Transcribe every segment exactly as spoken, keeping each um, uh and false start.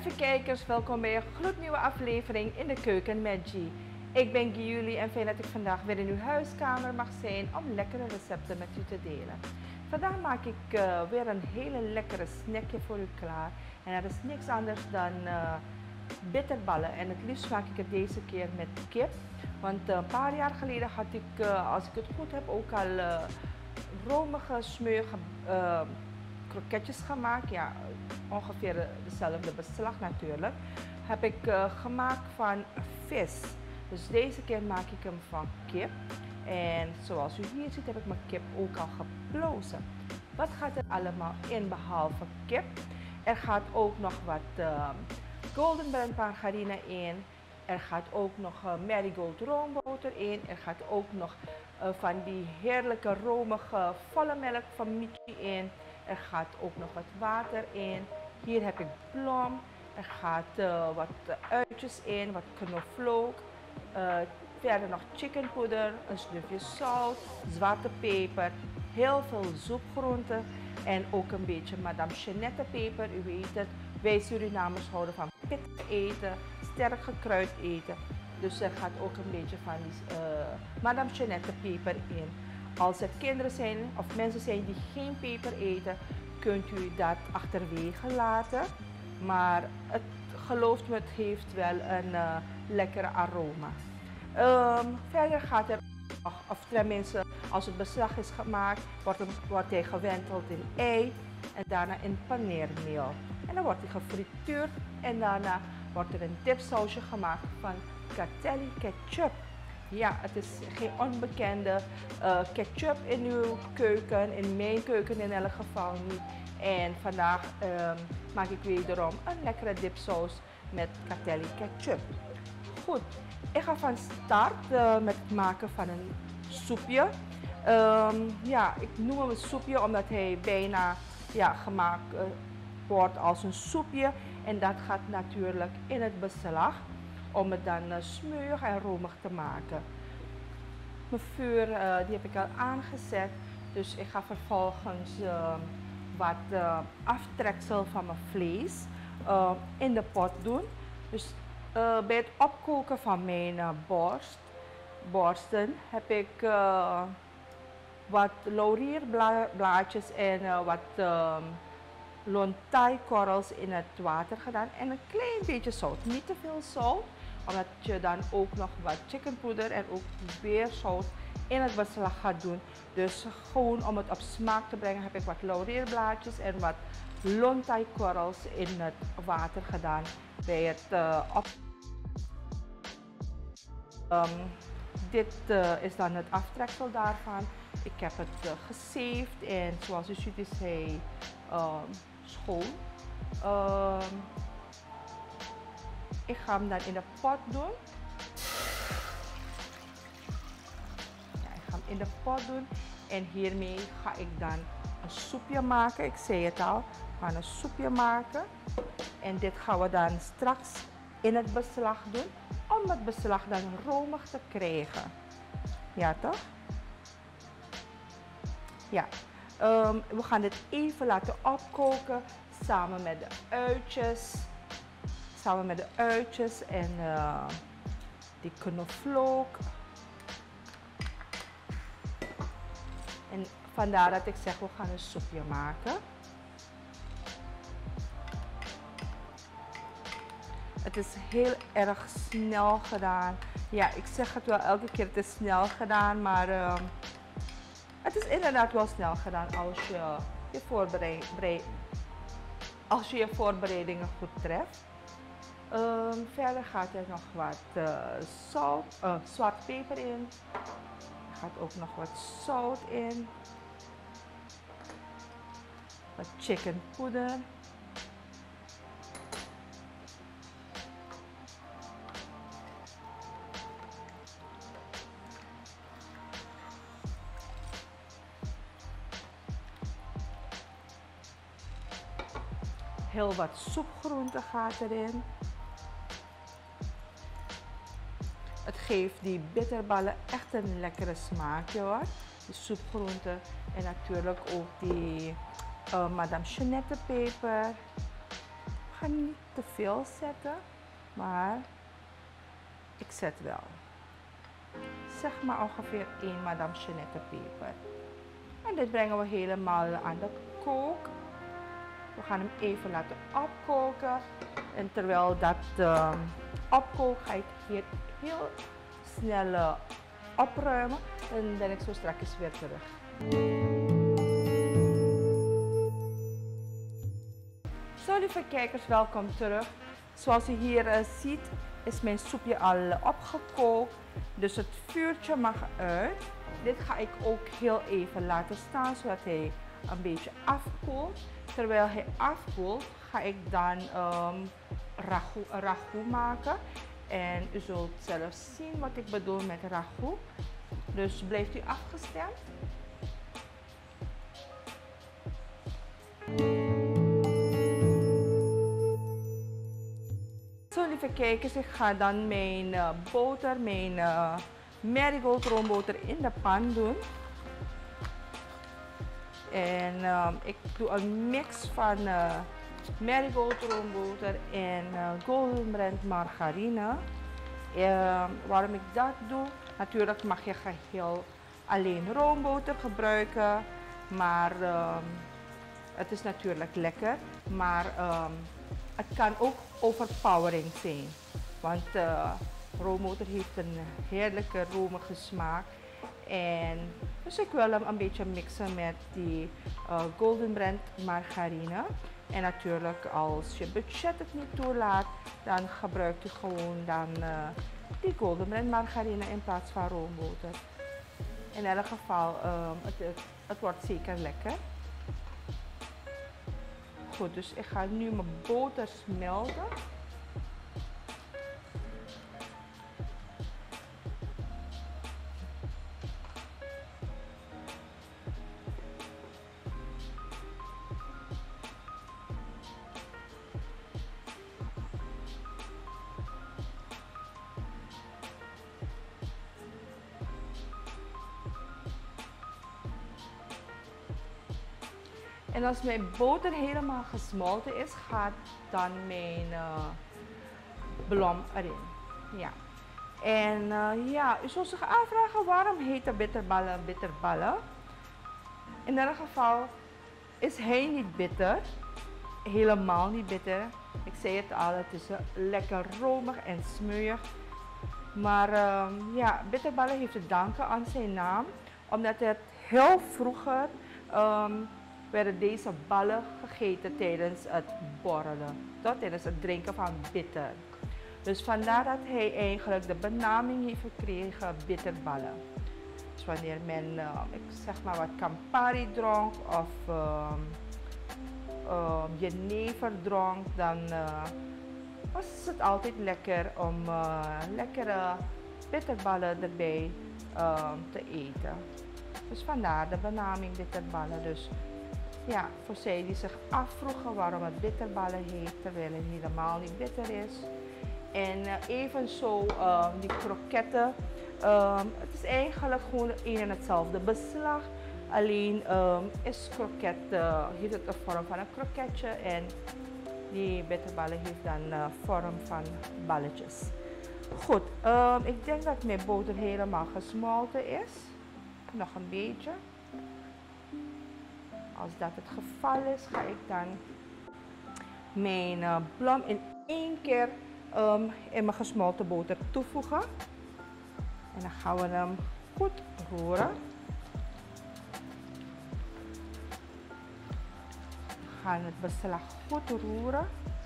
Lieve kijkers, welkom bij een gloednieuwe aflevering in de keuken met G. Ik ben Giulie en fijn dat ik vandaag weer in uw huiskamer mag zijn om lekkere recepten met u te delen. Vandaag maak ik uh, weer een hele lekkere snackje voor u klaar. En dat is niks anders dan uh, bitterballen. En het liefst maak ik het deze keer met kip. Want uh, een paar jaar geleden had ik, uh, als ik het goed heb, ook al uh, romige, smeuige uh, kroketjes gemaakt. Ja, ongeveer dezelfde beslag natuurlijk. Heb ik uh, gemaakt van vis. Dus deze keer maak ik hem van kip. En zoals u hier ziet heb ik mijn kip ook al geplozen. Wat gaat er allemaal in behalve kip? Er gaat ook nog wat uh, golden brown margarine in. Er gaat ook nog uh, marigold roomboter in. Er gaat ook nog uh, van die heerlijke romige volle melk van Michi in. Er gaat ook nog wat water in. Hier heb ik plom. Er gaat uh, wat uitjes in, wat knoflook. Uh, verder nog chickenpoeder, een snufje zout, zwarte peper, heel veel soepgroenten en ook een beetje Madame Jeannette peper. U weet het, wij Surinamers houden van pittig eten, sterk gekruid eten. Dus er gaat ook een beetje van die uh, Madame Jeannette peper in. Als er kinderen zijn of mensen zijn die geen peper eten, kunt u dat achterwege laten. Maar het, gelooft me, het heeft wel een uh, lekkere aroma. Um, verder gaat er, of tenminste als het beslag is gemaakt, wordt, het, wordt hij gewenteld in ei en daarna in paneermeel. En dan wordt hij gefrituurd en daarna wordt er een dipsausje gemaakt van Catelli ketchup. Ja, het is geen onbekende uh, ketchup in uw keuken, in mijn keuken in elk geval niet. En vandaag um, maak ik wederom een lekkere dipsaus met Catelli ketchup. Goed, ik ga van start uh, met het maken van een soepje. Um, ja, ik noem hem een soepje omdat hij bijna ja, gemaakt uh, wordt als een soepje. En dat gaat natuurlijk in het beslag om het dan uh, smeuig en romig te maken. Mijn vuur uh, die heb ik al aangezet, dus ik ga vervolgens uh, wat uh, aftreksel van mijn vlees uh, in de pot doen. Dus uh, bij het opkoken van mijn uh, borst, borsten heb ik uh, wat laurierblaadjes en uh, wat uh, lontai-korrels in het water gedaan en een klein beetje zout. Niet te veel zout, omdat je dan ook nog wat chickenpoeder en ook weer zout in het beslag gaat doen. Dus gewoon om het op smaak te brengen heb ik wat laurierblaadjes en wat lontai-korrels in het water gedaan bij het uh, op. Um, dit uh, is dan het aftreksel daarvan. Ik heb het uh, gezeefd en zoals u ziet is hij uh, schoon. Uh, ik ga hem dan in de pot doen. Ja, ik ga hem in de pot doen en hiermee ga ik dan een soepje maken. Ik zei het al, we gaan een soepje maken. En dit gaan we dan straks in het beslag doen om het beslag dan romig te krijgen. Ja toch? Ja. Um, we gaan dit even laten opkoken samen met de uitjes. Samen met de uitjes en uh, die knoflook. En vandaar dat ik zeg we gaan een soepje maken. Het is heel erg snel gedaan. Ja, ik zeg het wel elke keer, het is snel gedaan, maar uh, het is inderdaad wel snel gedaan als je je, voorbereid, als je, je voorbereidingen goed treft. Um, verder gaat er nog wat uh, zout, uh, zwarte peper in. Er gaat ook nog wat zout in. Wat chickenpoeder. Heel wat soepgroenten gaat erin. Het geeft die bitterballen echt een lekkere smaakje hoor. De soepgroenten en natuurlijk ook die uh, Madame Jeannette peper. ga niet te veel zetten, maar ik zet wel. Zeg maar ongeveer één Madame Jeanette peper. En dit brengen we helemaal aan de kook. We gaan hem even laten opkoken. En terwijl dat uh, opkookt, ga ik hier heel snel uh, opruimen. En dan ben ik zo straks weer terug. Zo lieve kijkers, welkom terug. Zoals u hier uh, ziet is mijn soepje al opgekookt. Dus het vuurtje mag uit. Dit ga ik ook heel even laten staan zodat hij een beetje afkoelt. Terwijl hij afkoelt ga ik dan um, ragu, ragu maken. En u zult zelf zien wat ik bedoel met ragu. Dus blijft u afgestemd. Zo lieve kijkers, ik ga dan mijn uh, boter, mijn uh, marigold roomboter in de pan doen. En uh, ik doe een mix van uh, marigold roomboter en uh, golden brand margarine. Uh, waarom ik dat doe? Natuurlijk mag je geheel alleen roomboter gebruiken, maar uh, het is natuurlijk lekker. Maar uh, het kan ook overpowering zijn, want uh, roomboter heeft een heerlijke romige smaak. En dus ik wil hem een beetje mixen met die uh, golden brand margarine. En natuurlijk als je budget het niet toelaat, dan gebruikt u gewoon dan uh, die golden brand margarine in plaats van roomboter. In elk geval, um, het, het, het wordt zeker lekker. Goed, dus ik ga nu mijn boter smelten. En als mijn boter helemaal gesmolten is, gaat dan mijn uh, blom erin. Ja. En uh, ja, u zult zich afvragen waarom heet de bitterballen bitterballen. In ieder geval is hij niet bitter. Helemaal niet bitter. Ik zei het al, het is uh, lekker romig en smeuig. Maar uh, ja, bitterballen heeft te danken aan zijn naam. Omdat het heel vroeger um, werden deze ballen gegeten tijdens het borrelen, tot tijdens het drinken van bitter. Dus vandaar dat hij eigenlijk de benaming heeft gekregen bitterballen. Dus wanneer men, uh, ik zeg maar wat Campari dronk of uh, uh, jenever dronk, dan uh, was het altijd lekker om uh, lekkere bitterballen erbij uh, te eten. Dus vandaar de benaming bitterballen. Dus ja, voor zij die zich afvroegen waarom het bitterballen heet, terwijl het helemaal niet bitter is. En uh, evenzo uh, die kroketten. Uh, het is eigenlijk gewoon een en hetzelfde beslag. Alleen um, is kroket, uh, heeft het de vorm van een kroketje en die bitterballen heeft dan de uh, vorm van balletjes. Goed, um, ik denk dat mijn boter helemaal gesmolten is. Nog een beetje. Als dat het geval is, ga ik dan mijn uh, blom in één keer um, in mijn gesmolten boter toevoegen. En dan gaan we hem goed roeren. We gaan het beslag goed roeren.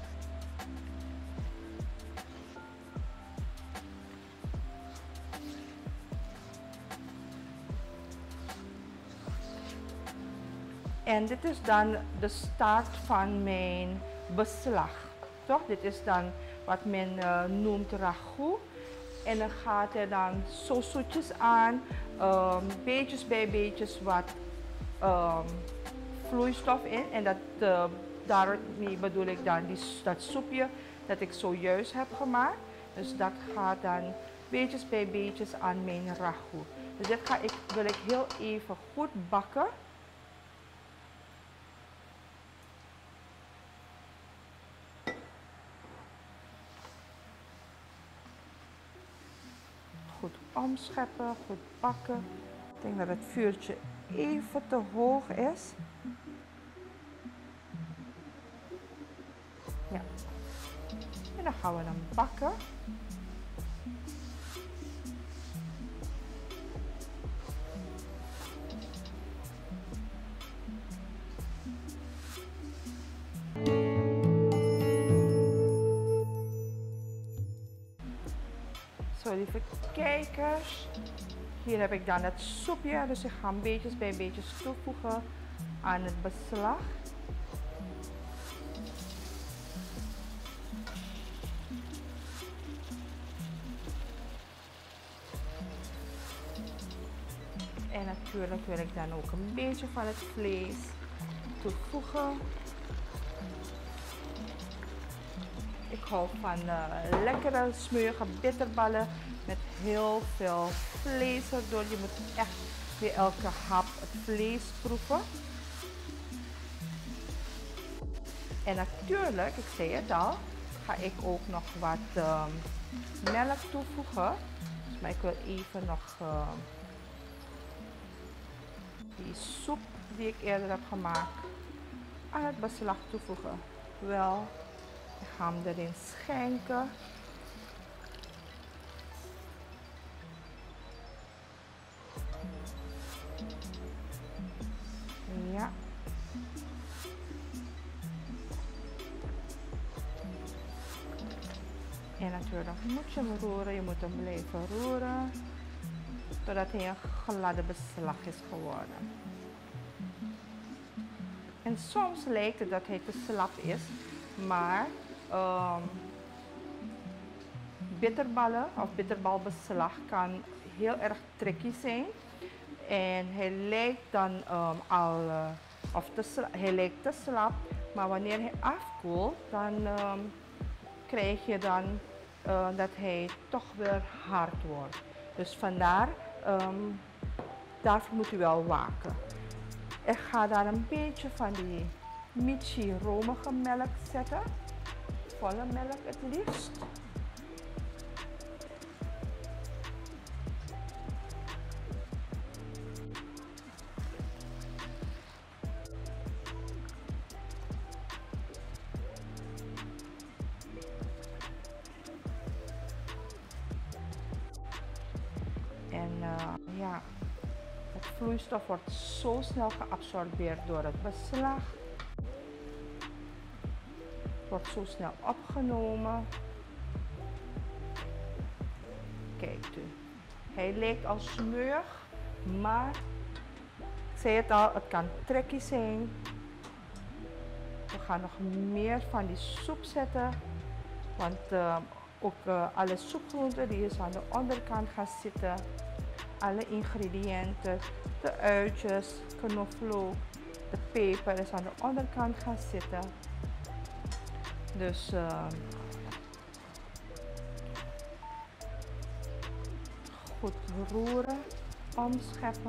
En dit is dan de start van mijn beslag. Toch? Dit is dan wat men uh, noemt ragu. En dan gaat er dan zo zoetjes aan, um, beetjes bij beetjes wat um, vloeistof in. En dat, uh, daarmee bedoel ik dan die, dat soepje dat ik zojuist heb gemaakt. Dus dat gaat dan beetjes bij beetjes aan mijn ragu. Dus dit ga ik, wil ik heel even goed bakken. goed omscheppen, goed bakken. Ik denk dat het vuurtje even te hoog is. Ja. En dan gaan we hem bakken. Zo, lieve kijkers. Hier heb ik dan het soepje, dus ik ga beetjes bij beetjes toevoegen aan het beslag. En natuurlijk wil ik dan ook een beetje van het vlees toevoegen. Ik hou van uh, lekkere smurige bitterballen met heel veel vlees erdoor. Je moet echt bij elke hap het vlees proeven. En natuurlijk, ik zei het al, ga ik ook nog wat uh, melk toevoegen. Maar ik wil even nog uh, die soep die ik eerder heb gemaakt aan het beslag toevoegen. Wel, ik ga hem erin schenken. Ja. En natuurlijk moet je hem roeren, je moet hem blijven roeren totdat hij een gladde beslag is geworden. En soms lijkt het dat hij te slap is, maar um, bitterballen of bitterbalbeslag kan heel erg tricky zijn. En hij lijkt dan um, al, uh, of te, hij lijkt te slap, maar wanneer hij afkoelt, dan um, krijg je dan uh, dat hij toch weer hard wordt. Dus vandaar, um, daarvoor moet u wel waken. Ik ga daar een beetje van die Michi romige melk zetten. Volle melk het liefst. En uh, ja, het vloeistof wordt zo snel geabsorbeerd door het beslag. Wordt zo snel opgenomen. Kijkt u. Hij lijkt al smeuig, maar ik zei het al, het kan tricky zijn. We gaan nog meer van die soep zetten, want uh, ook uh, alle soepgroenten die is aan de onderkant gaan zitten. Alle ingrediënten, de uitjes, knoflook, de peper is aan de onderkant gaan zitten. Dus uh, goed roeren, omscheppen.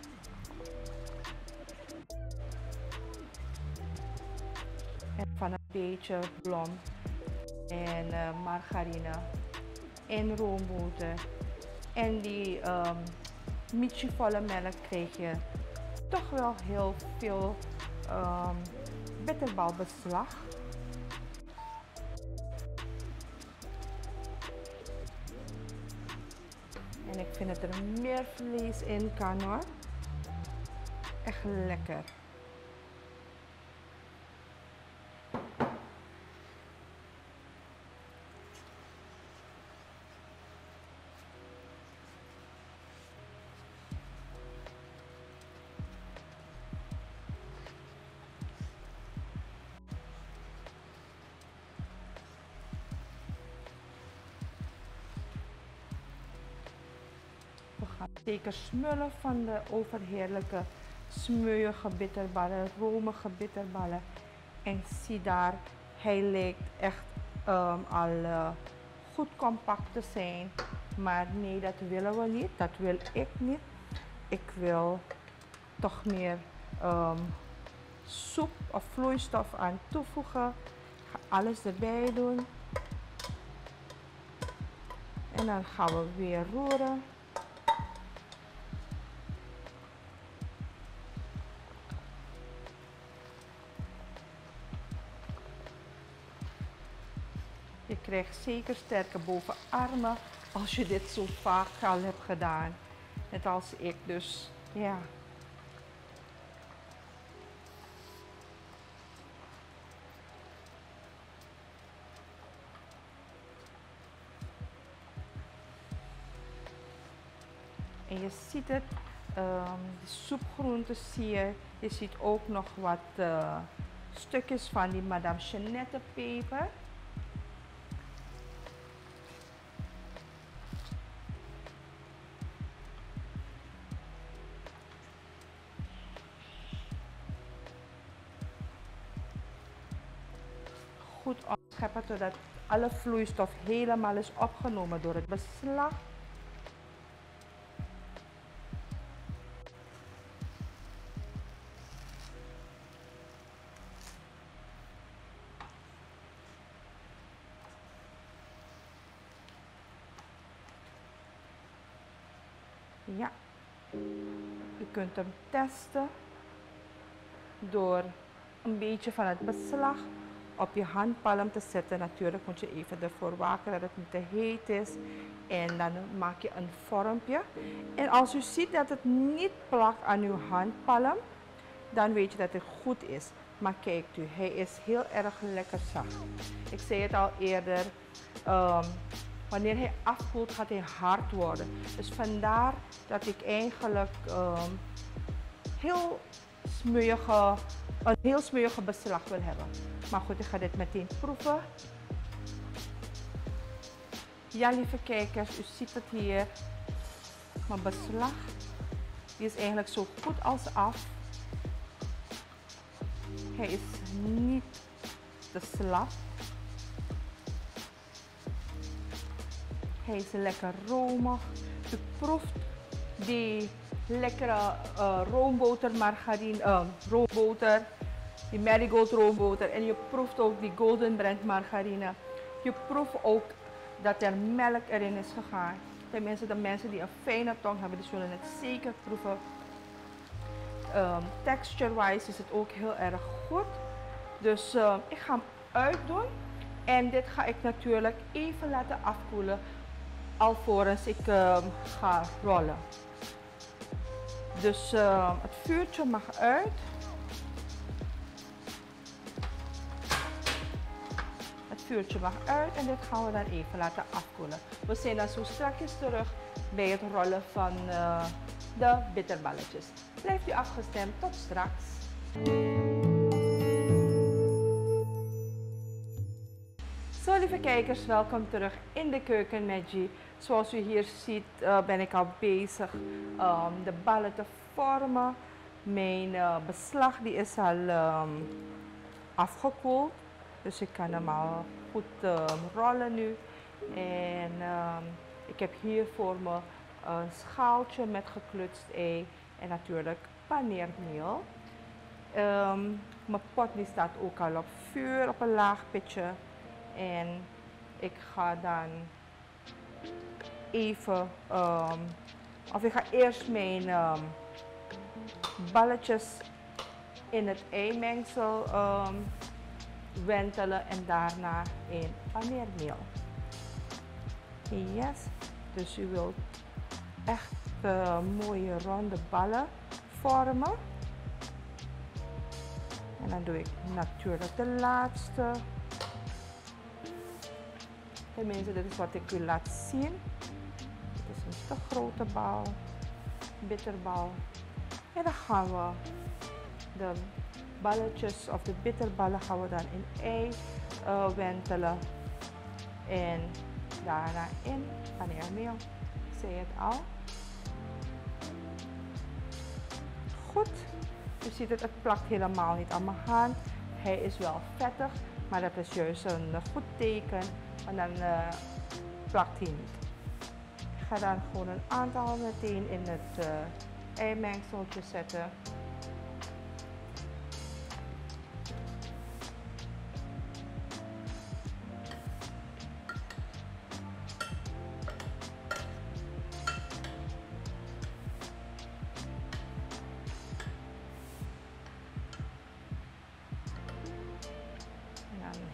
En van een beetje blom en uh, margarine en roomboter en die um, Michi volle melk krijg je toch wel heel veel um, bitterbalbeslag. En ik vind dat er meer vlees in kan hoor. Echt lekker. We gaan zeker smullen van de overheerlijke smeuïge bitterballen, romige bitterballen. En zie daar, hij lijkt echt um, al uh, goed compact te zijn. Maar nee, dat willen we niet. Dat wil ik niet. Ik wil toch meer um, soep of vloeistof aan toevoegen. Ik ga alles erbij doen. En En dan gaan we weer roeren. Je krijgt zeker sterke bovenarmen als je dit zo vaak al hebt gedaan. Net als ik, dus ja. En je ziet het, um, de soepgroenten zie je. Je ziet ook nog wat uh, stukjes van die Madame Jeannette peper. Goed opscheppen totdat alle vloeistof helemaal is opgenomen door het beslag. Ja, je kunt hem testen door een beetje van het beslag op je handpalm te zetten. Natuurlijk moet je even ervoor waken dat het niet te heet is. En dan maak je een vormpje. En als u ziet dat het niet plakt aan uw handpalm, dan weet je dat het goed is. Maar kijkt u, hij is heel erg lekker zacht. Ik zei het al eerder, um, wanneer hij afkoelt gaat hij hard worden. Dus vandaar dat ik eigenlijk um, heel smeuïge, een heel smeuïge beslag wil hebben. Maar goed, ik ga dit meteen proeven. Ja, lieve kijkers, u ziet het hier. Mijn beslag die is eigenlijk zo goed als af. Hij is niet te slap. Hij is lekker romig. U proeft die lekkere uh, roombotermargarine, uh, roomboter, die Marigold roomboter. En je proeft ook die Golden Brand margarine. Je proeft ook dat er melk erin is gegaan. Tenminste, de mensen die een fijne tong hebben, die zullen het zeker proeven. Um, Texture-wise is het ook heel erg goed. Dus uh, ik ga hem uitdoen. En dit ga ik natuurlijk even laten afkoelen alvorens ik uh, ga rollen. Dus uh, het vuurtje mag uit. Het vuurtje mag uit en dit gaan we dan even laten afkoelen. We zijn dan zo strakjes terug bij het rollen van uh, de bitterballetjes. Blijft u afgestemd, tot straks. Zo lieve kijkers, welkom terug in de keuken met G. Zoals u hier ziet uh, ben ik al bezig um, de ballen te vormen. Mijn uh, beslag die is al um, afgekoeld. Dus ik kan hem al goed uh, rollen nu. En um, ik heb hier voor me een schaaltje met geklutst ei en natuurlijk paneermeel. Um, mijn pot die staat ook al op vuur op een laag pitje. En ik ga dan even, um, of ik ga eerst mijn um, balletjes in het eimengsel um, wentelen en daarna in paneermeel. Yes, dus u wilt echt uh, mooie ronde ballen vormen. En dan doe ik natuurlijk de laatste. Tenminste, dit is wat ik u laat zien. Het is een te grote bal, bitterbal. En dan gaan we de balletjes of de bitterballen gaan we dan in ei uh, wentelen. En daarna in paneermeel. Ik zei het al. Goed. U ziet het, het plakt helemaal niet aan mijn hand. Hij is wel vettig, maar dat is juist een uh, goed teken. Want dan uh, plakt hij niet. Ik ga dan gewoon een aantal meteen in het uh, eimengseltje zetten.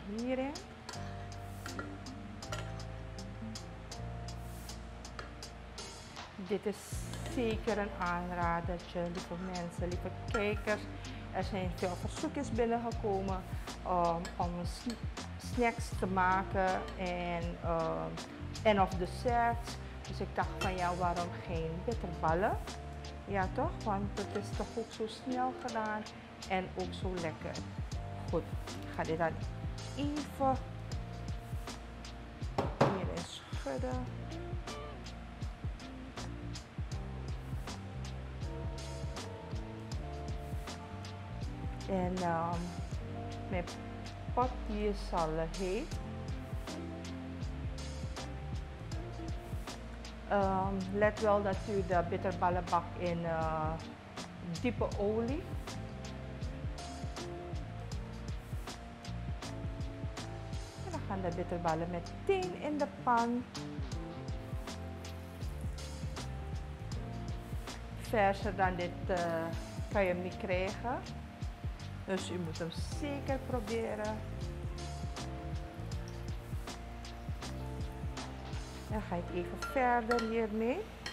hierin. Dit is zeker een aanradertje, lieve mensen, lieve kijkers. Er zijn veel verzoekjes binnengekomen um, om snacks te maken en, uh, en of desserts. Dus ik dacht van ja, waarom geen bitterballen? Ja toch, want het is toch ook zo snel gedaan en ook zo lekker. Goed, ik ga dit dan even hierin schudden. En um, mijn pot hier is al heet. Um, let wel dat u de bitterballen bakt in uh, diepe olie. En dan gaan de bitterballen meteen in de pan. Verser dan dit uh, kan je hem niet krijgen. Dus u moet hem zeker proberen. Dan ga ik even verder hiermee.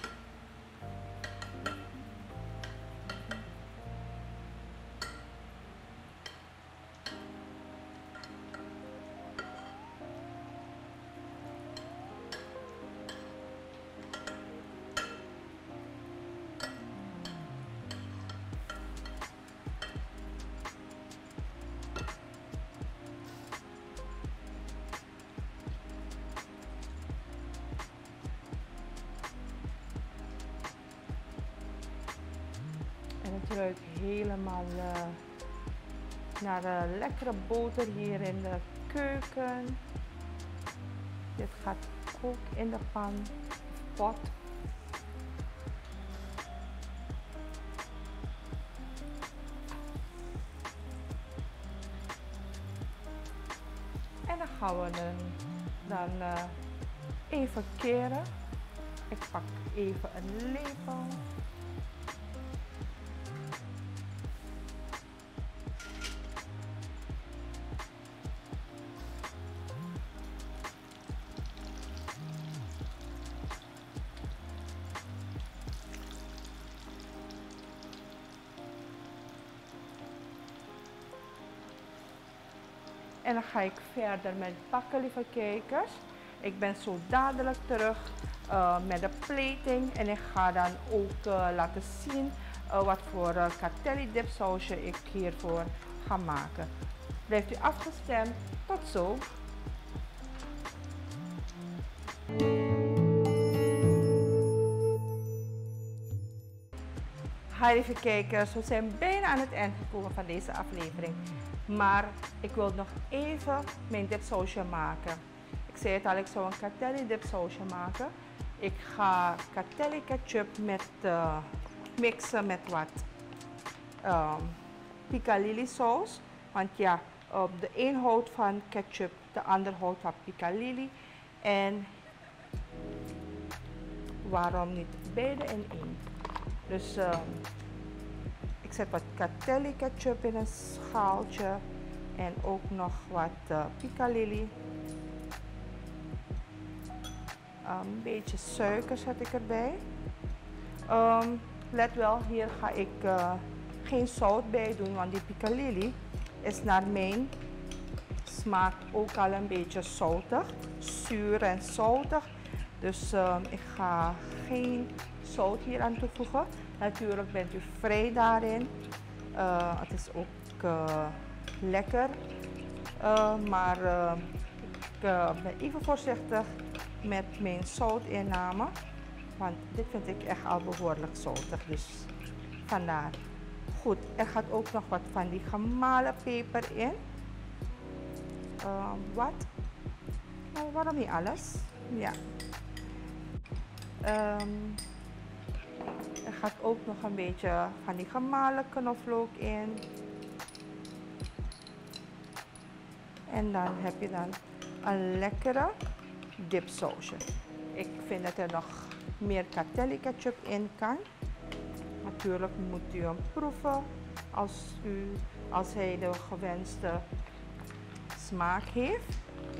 Het ruikt helemaal uh, naar uh, lekkere boter hier in de keuken. Dit gaat ook in de pan, pot. En dan gaan we hem dan uh, even keren. Ik pak even een lepel. En dan ga ik verder met bakken, lieve kijkers. Ik ben zo dadelijk terug uh, met de plating. En ik ga dan ook uh, laten zien uh, wat voor uh, Catelli dipsausje ik hiervoor ga maken. Blijft u afgestemd. Tot zo. Hi lieve kijkers, we zijn bijna aan het eind gekomen van deze aflevering. Maar ik wil nog even mijn dipsausje maken. Ik zei het al, ik zou een Catelli dipsausje maken. Ik ga Catelli ketchup met, uh, mixen met wat um, piccalilli saus. Want ja, uh, de een houdt van ketchup, de ander houdt van piccalilli. En waarom niet beide in één? Dus uh, ik zet wat Catelli ketchup in een schaaltje en ook nog wat uh, piccalilli. Een beetje suiker zet ik erbij. Um, let wel, hier ga ik uh, geen zout bij doen, want die piccalilli is naar mijn smaak ook al een beetje zoutig, zuur en zoutig. Dus um, ik ga geen zout hier aan toevoegen. Natuurlijk bent u vrij daarin. Uh, het is ook uh, lekker. Uh, maar uh, ik uh, ben even voorzichtig met mijn zoutinname. Want dit vind ik echt al behoorlijk zoutig. Dus vandaar. Goed, er gaat ook nog wat van die gemalen peper in. Uh, wat? Nou, waarom niet alles? Ja. Um, er gaat ook nog een beetje van die gemalen knoflook in. En dan heb je dan een lekkere dipsausje. Ik vind dat er nog meer Catelli ketchup in kan. Natuurlijk moet u hem proeven als, u, als hij de gewenste smaak heeft.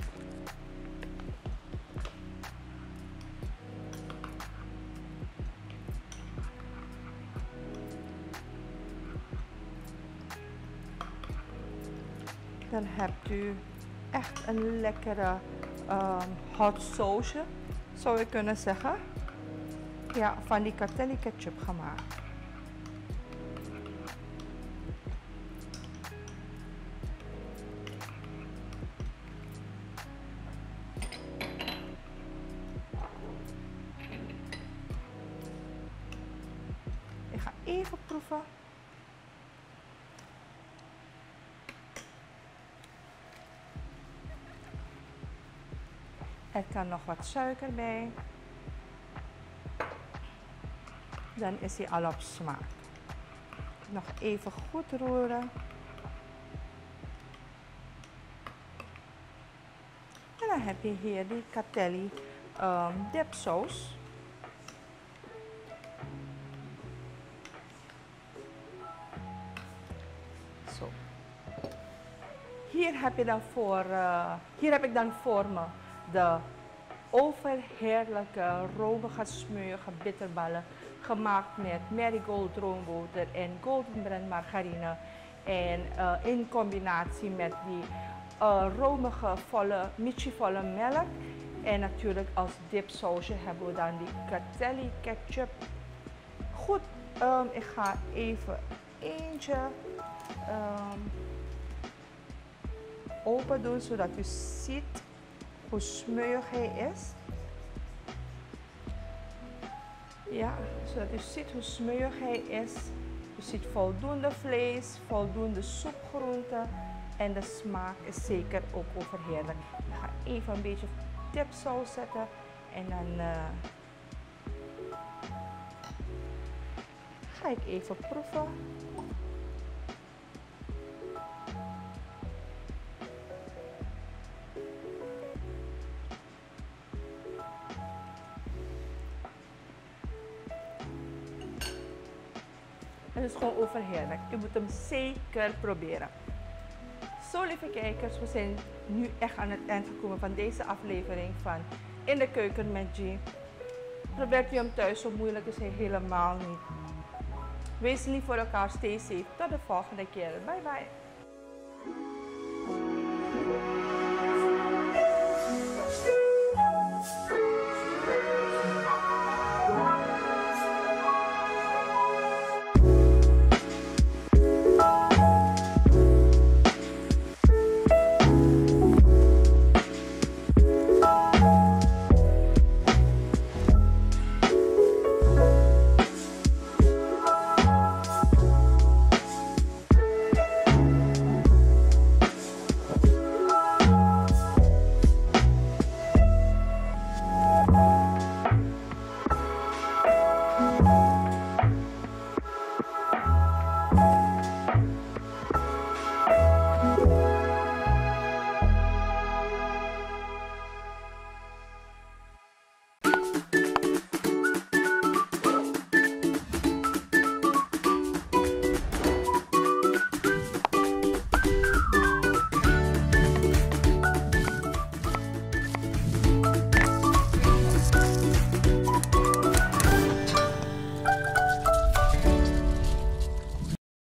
Dan hebt u echt een lekkere um, hot sausje, zou je kunnen zeggen. Ja, van die Catelli ketchup gemaakt. Ik ga even proeven. Er kan nog wat suiker bij. Dan is hij al op smaak. Nog even goed roeren. En dan heb je hier die Catelli um, dipsaus. Zo. Hier heb je dan voor, uh, hier heb ik dan voor me de overheerlijke, romige, smeuïge bitterballen gemaakt met marigold roomboter en golden brand margarine. En uh, in combinatie met die uh, romige, volle, michi-volle melk. En natuurlijk als dipsausje hebben we dan die Catelli ketchup. Goed, um, ik ga even eentje um, open doen zodat u ziet hoe smeuïg hij is. Ja, zodat u ziet hoe smeuïg hij is. U ziet voldoende vlees, voldoende soepgroenten en de smaak is zeker ook overheerlijk. Ik ga even een beetje dipsaus zetten en dan uh, ga ik even proeven. Het is gewoon overheerlijk. U moet hem zeker proberen. Zo, lieve kijkers, we zijn nu echt aan het eind gekomen van deze aflevering van In de Keuken met G. Probeert u hem thuis, zo moeilijk is hij helemaal niet. Wees lief voor elkaar, stay safe. Tot de volgende keer. Bye bye.